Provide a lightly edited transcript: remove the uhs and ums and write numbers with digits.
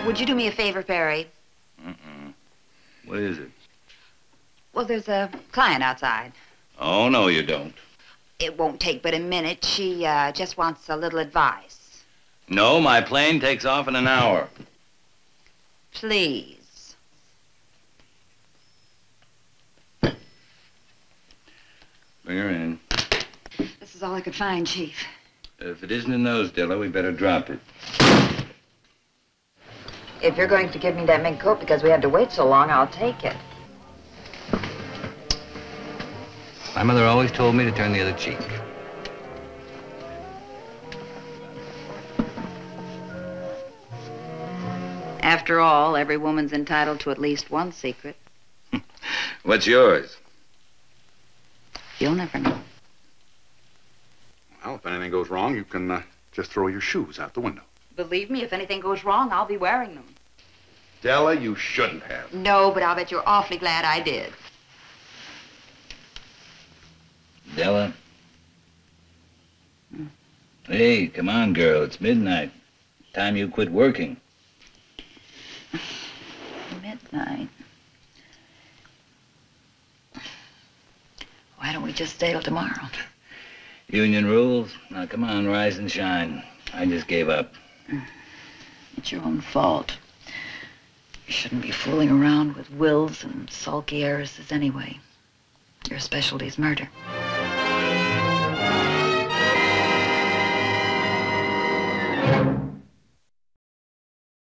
Would you do me a favor, Perry? What is it? Well, there's a client outside. Oh, no, you don't. It won't take but a minute. She just wants a little advice. No, my plane takes off in an hour. Please. Bring her in. This is all I could find, Chief. If it isn't in those, Della, we better drop it. If you're going to give me that mink coat because we had to wait so long, I'll take it. My mother always told me to turn the other cheek. After all, every woman's entitled to at least one secret. What's yours? You'll never know. Well, if anything goes wrong, you can just throw your shoes out the window. Believe me, if anything goes wrong, I'll be wearing them. Della, you shouldn't have. No, but I'll bet you're awfully glad I did. Della? Hey, come on, girl. It's midnight. Time you quit working. Midnight. Why don't we just stay till tomorrow? Union rules? Now, come on, rise and shine. I just gave up. It's your own fault. You shouldn't be fooling around with wills and sulky heiresses anyway. Your specialty's murder.